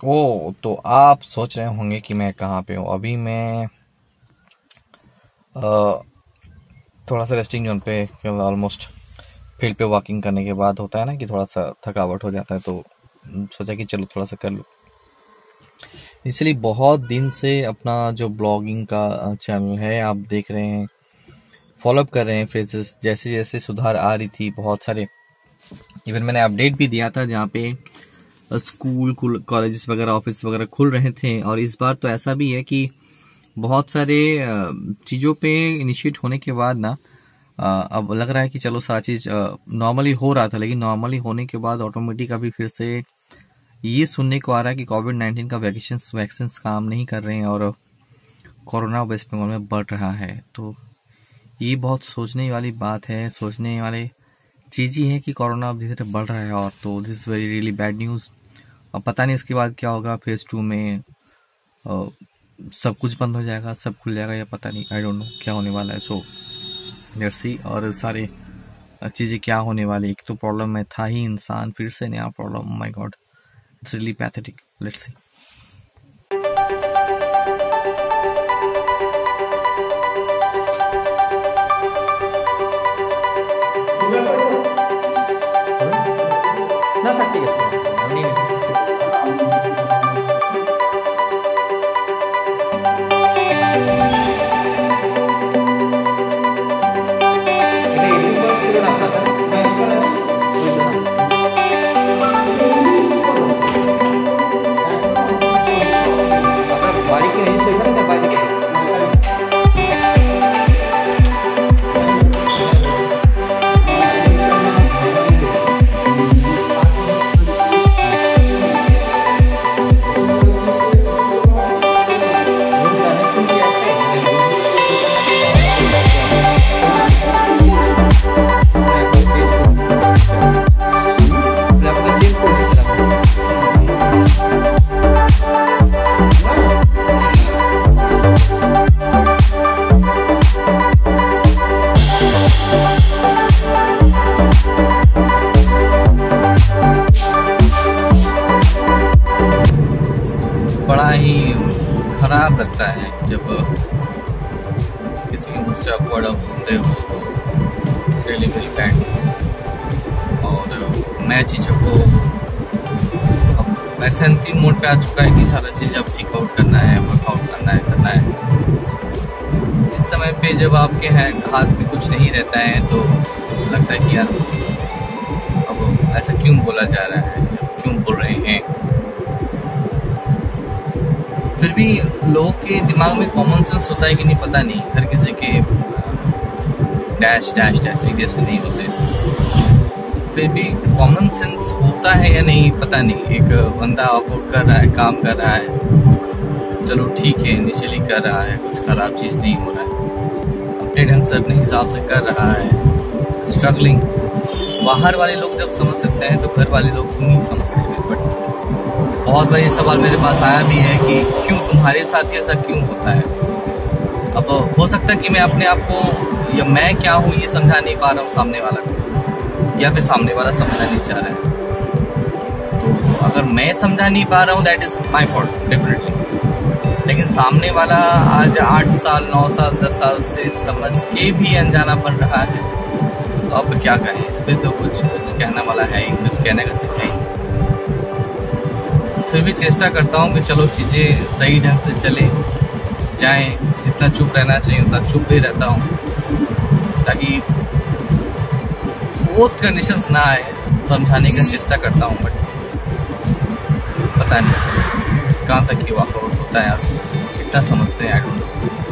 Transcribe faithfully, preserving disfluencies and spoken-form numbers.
ओ तो आप सोच रहे होंगे कि मैं कहाँ पे हूँ। अभी मैं आ, थोड़ा सा रेस्टिंग जोन पे, ऑलमोस्ट फील्ड पे वॉकिंग करने के बाद होता है ना कि थोड़ा सा थकावट हो जाता है, तो सोचा कि चलो थोड़ा सा कर लूँ। इसलिए बहुत दिन से अपना जो ब्लॉगिंग का चैनल है आप देख रहे हैं, फॉलोअप कर रहे हैं फ्रेजेस, जैसे जैसे सुधार आ रही थी बहुत सारे। इवन मैंने अपडेट भी दिया था जहाँ पे स्कूल कॉलेजेस वगैरह ऑफिस वगैरह खुल रहे थे। और इस बार तो ऐसा भी है कि बहुत सारे चीज़ों पे इनिशिएट होने के बाद ना अब लग रहा है कि चलो सारा चीज़ नॉर्मली हो रहा था, लेकिन नॉर्मली होने के बाद ऑटोमेटिक अभी फिर से ये सुनने को आ रहा है कि कोविड नाइन्टीन का वैक्सीन वैक्सीन काम नहीं कर रहे हैं और कोरोना वेस्ट बंगाल में बढ़ रहा है। तो ये बहुत सोचने वाली बात है, सोचने वाले चीज़ ही है कि कोरोना अब धीरे धीरे बढ़ रहा है। और तो this is very really bad news. अब पता नहीं इसके बाद क्या होगा, फेज टू में आ, सब कुछ बंद हो जाएगा, सब खुल जाएगा, या पता नहीं, आई डोंट नो क्या होने वाला है। So let's see. और सारे चीज़ें क्या होने वाली। एक तो प्रॉब्लम में था ही इंसान, फिर से नया problem. My god, it's really pathetic. Let's see. बड़ा ही खराब लगता है जब किसी के मुझसे अपवर्ड आप सुनते हो, तो रियली वेरी बैड। और नया चीज़ों को अब ऐसे अंतिम मोड पे आ चुका है कि सारा चीज़ अब टेक आउट करना है, वर्कआउट करना है करना है इस समय पे जब आपके हाथ में कुछ नहीं रहता है तो लगता है कि यार अब ऐसा क्यों बोला जा रहा है, क्यों बोल रहे हैं। फिर भी लोगों के दिमाग में कॉमन सेंस होता है कि नहीं, पता नहीं, हर किसी के डैश डैश डैश एक जैसे नहीं होते। फिर भी कॉमन सेंस होता है या नहीं पता नहीं। एक बंदा अफोर्ड कर रहा है, काम कर रहा है, चलो ठीक है, इनिशियली कर रहा है, कुछ खराब चीज़ नहीं हो रहा है, अपने ढंग से अपने हिसाब से कर रहा है, स्ट्रगलिंग। बाहर वाले लोग जब समझ सकते हैं तो घर वाले लोग क्यों नहीं समझ सकते। बट बहुत बार ये सवाल मेरे पास आया भी है कि क्यों तुम्हारे साथ ही ऐसा क्यों होता है। अब हो सकता है कि मैं अपने आप को या मैं क्या हूँ ये समझा नहीं पा रहा हूँ सामने वाला को, या फिर सामने वाला समझना नहीं चाह रहा है। तो अगर मैं समझा नहीं पा रहा हूँ that is my fault definitely. लेकिन सामने वाला आज आठ साल नौ साल दस साल से समझ के भी अनजाना बन रहा है, तो अब क्या कहें। इस पर तो कुछ कुछ कहना वाला है ही, कुछ कहने का चीज है ही। फिर भी चेष्टा करता हूँ कि चलो चीज़ें सही ढंग से चले जाएं, जितना चुप रहना चाहिए उतना चुप भी रहता हूँ, ताकि वो कंडीशंस ना आए। समझाने का चेष्टा करता हूँ, बट पता नहीं कहाँ तक ये वर्कआउट होता है, आप कितना समझते हैं।